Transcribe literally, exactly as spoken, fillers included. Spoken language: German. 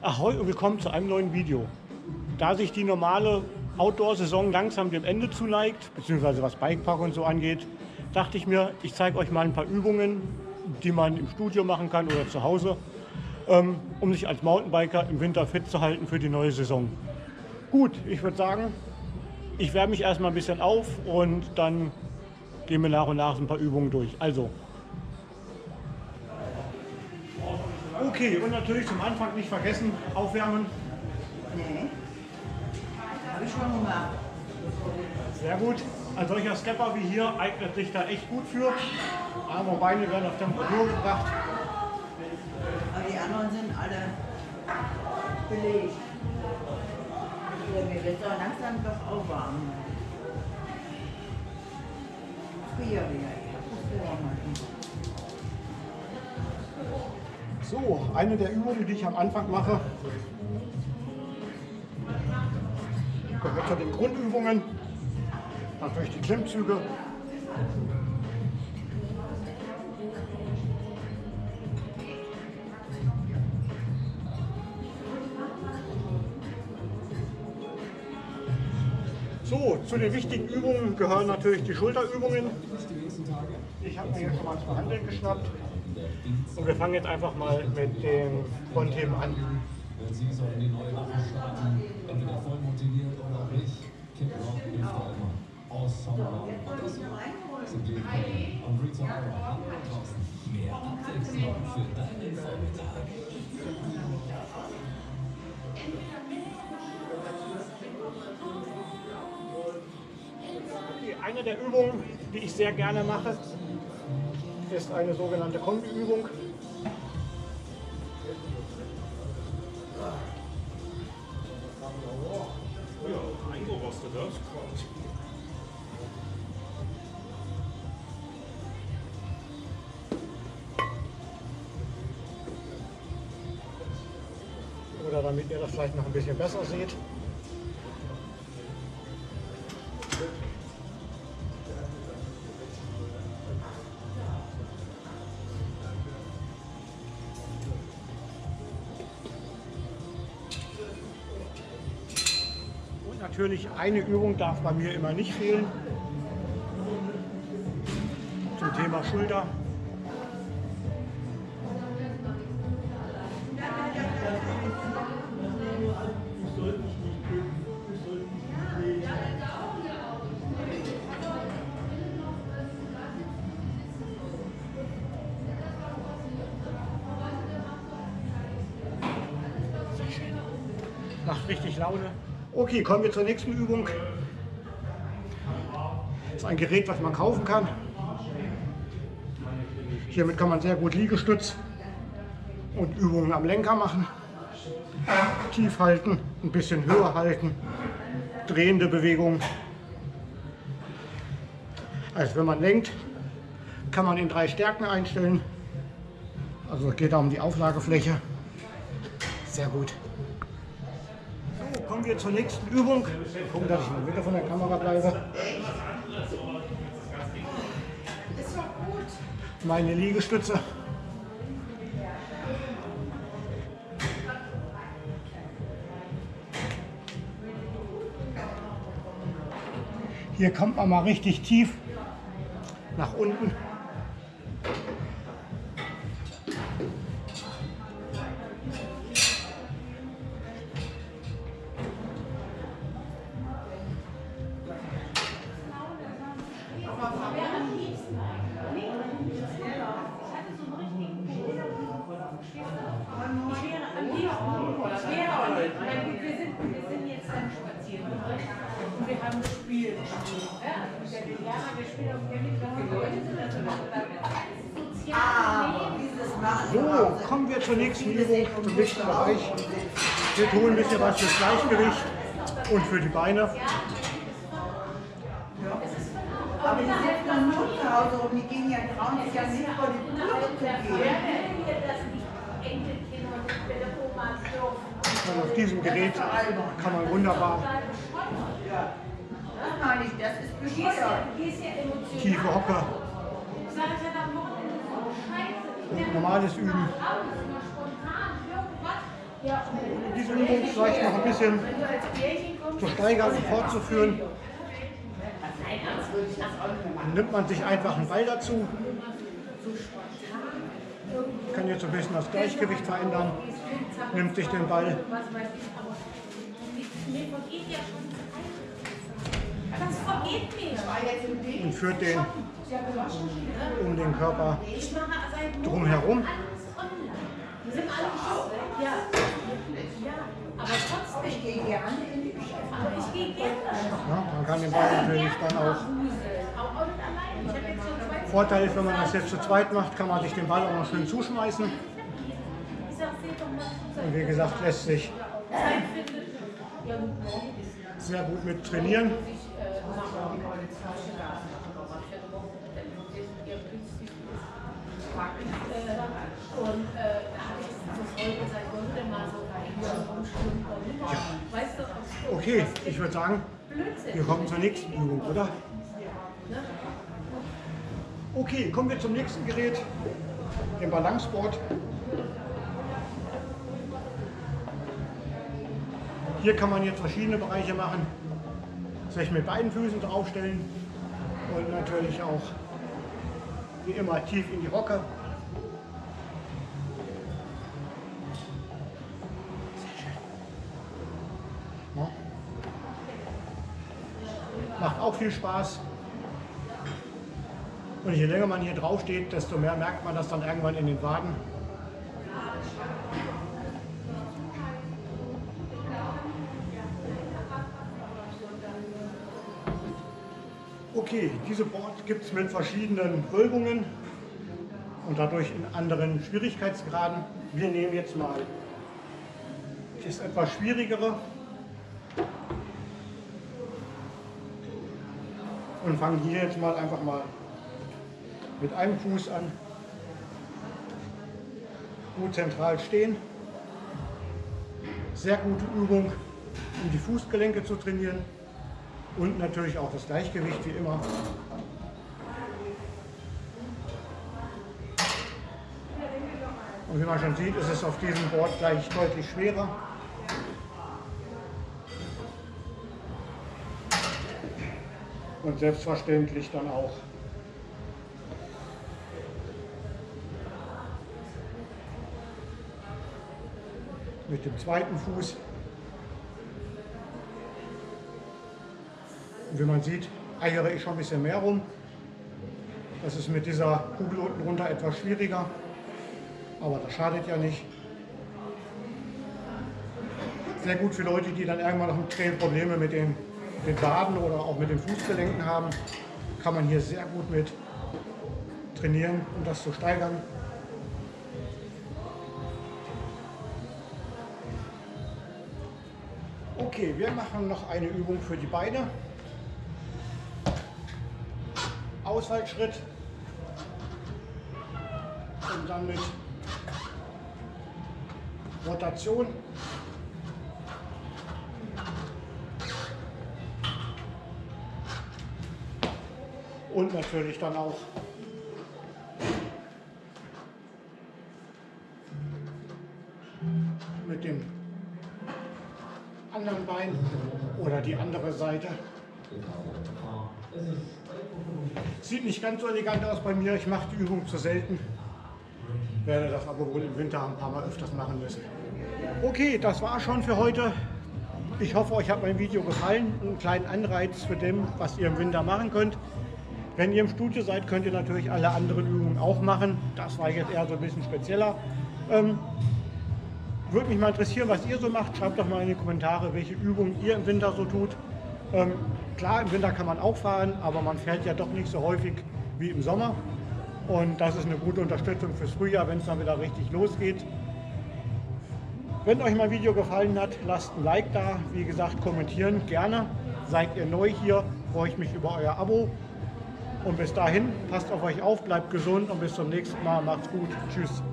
Ahoi und willkommen zu einem neuen Video. Da sich die normale Outdoor-Saison langsam dem Ende zuneigt, beziehungsweise was Bikepark und so angeht, dachte ich mir, ich zeige euch mal ein paar Übungen, die man im Studio machen kann oder zu Hause, ähm, um sich als Mountainbiker im Winter fit zu halten für die neue Saison. Gut, ich würde sagen, ich wärme mich erstmal ein bisschen auf und dann gehen wir nach und nach ein paar Übungen durch. Also, okay, und natürlich zum Anfang nicht vergessen, aufwärmen. Nee, habe ich schon gemacht. Sehr gut. Ein solcher Stepper wie hier eignet sich da echt gut für. Arme und Beine werden auf Temperatur gebracht. Aber die anderen sind alle belegt. Ja, mir wird doch langsam doch aufwarmen. Früher wieder, ich habe das früher machen. So, eine der Übungen, die ich am Anfang mache, gehört zu den Grundübungen. Natürlich die Klimmzüge. So, zu den wichtigen Übungen gehören natürlich die Schulterübungen. Ich habe mir hier schon mal zwei Hanteln geschnappt. Und wir fangen jetzt einfach mal mit den Frontheben an. Sie sollen die neue Woche starten, entweder voll motiviert oder auch nicht. Kickrock hilft da immer. Awesome. Das sind die Willkommen. Und Rita Ora, hallo draußen. Mehr Abwechslung für deinen Vormittag. Eine der Übungen, die ich sehr gerne mache, ist eine sogenannte Kombi-Übung. Ja, eingerostet, das kommt. Oder damit ihr das vielleicht noch ein bisschen besser seht. Natürlich, eine Übung darf bei mir immer nicht fehlen. Zum Thema Schulter. Macht richtig Laune. Okay, kommen wir zur nächsten Übung. Das ist ein Gerät, was man kaufen kann. Hiermit kann man sehr gut Liegestütz und Übungen am Lenker machen. Tief halten, ein bisschen höher halten, drehende Bewegungen. Also wenn man lenkt, kann man in drei Stärken einstellen. Also es geht da um die Auflagefläche. Sehr gut. Kommen wir zur nächsten Übung. Gucken, dass ich in der Mitte von der Kamera bleibe. Meine Liegestütze. Hier kommt man mal richtig tief nach unten. So, kommen wir zur nächsten Übung, zum nächsten Bereich. Wir tun ein bisschen was fürs Gleichgewicht und für die Beine. Aber die sind dann nur zu Hause und die gehen ja trauen sich ja nicht vor die Tür zu gehen. Und auf diesem Gerät kann man wunderbar Das meine ich, das ist bescheuert. tiefe Hocker und normales Üben. Diese Übung vielleicht noch ein bisschen zu steigern und fortzuführen, dann nimmt man sich einfach einen Ball dazu. Kann jetzt so ein bisschen das Gleichgewicht verändern, nimmt sich den Ball und führt den um den Körper drumherum. Ja, man kann den Ball natürlich dann auch. Vorteil ist, wenn man das jetzt zu zweit macht, kann man sich den Ball auch noch schön zuschmeißen. Und wie gesagt, lässt sich sehr gut mit trainieren. Okay, ich würde sagen, wir kommen zur nächsten Übung, oder? Okay, kommen wir zum nächsten Gerät, dem Balanceboard. Hier kann man jetzt verschiedene Bereiche machen, sich mit beiden Füßen draufstellen und natürlich auch wie immer tief in die Hocke. Ja. Macht auch viel Spaß. Und je länger man hier drauf steht, desto mehr merkt man das dann irgendwann in den Waden. Okay, diese Board gibt es mit verschiedenen Wölbungen und dadurch in anderen Schwierigkeitsgraden. Wir nehmen jetzt mal das etwas schwierigere und fangen hier jetzt mal einfach mal mit einem Fuß an. Gut zentral stehen. Sehr gute Übung, um die Fußgelenke zu trainieren. Und natürlich auch das Gleichgewicht wie immer. Und wie man schon sieht, ist es auf diesem Board gleich deutlich schwerer. Und selbstverständlich dann auch mit dem zweiten Fuß. Und wie man sieht, eiere ich schon ein bisschen mehr rum. Das ist mit dieser Kugel unten runter etwas schwieriger, aber das schadet ja nicht. Sehr gut für Leute, die dann irgendwann noch Probleme mit den, den Waden oder auch mit den Fußgelenken haben, kann man hier sehr gut mit trainieren, um das zu steigern. Okay, wir machen noch eine Übung für die Beine. Ausfallschritt und dann mit Rotation. Und natürlich dann auch mit dem anderen Bein oder die andere Seite. Sieht nicht ganz so elegant aus bei mir, ich mache die Übung zu selten, werde das aber wohl im Winter ein paar Mal öfters machen müssen. Okay, das war schon für heute. Ich hoffe, euch hat mein Video gefallen, einen kleinen Anreiz für dem, was ihr im Winter machen könnt. Wenn ihr im Studio seid, könnt ihr natürlich alle anderen Übungen auch machen. Das war jetzt eher so ein bisschen spezieller. Ähm, würde mich mal interessieren, was ihr so macht. Schreibt doch mal in die Kommentare, welche Übungen ihr im Winter so tut. Ähm, klar, im Winter kann man auch fahren, aber man fährt ja doch nicht so häufig wie im Sommer. Und das ist eine gute Unterstützung fürs Frühjahr, wenn es dann wieder richtig losgeht. Wenn euch mein Video gefallen hat, lasst ein Like da. Wie gesagt, kommentieren gerne. Seid ihr neu hier, freue ich mich über euer Abo. Und bis dahin, passt auf euch auf, bleibt gesund und bis zum nächsten Mal. Macht's gut. Tschüss.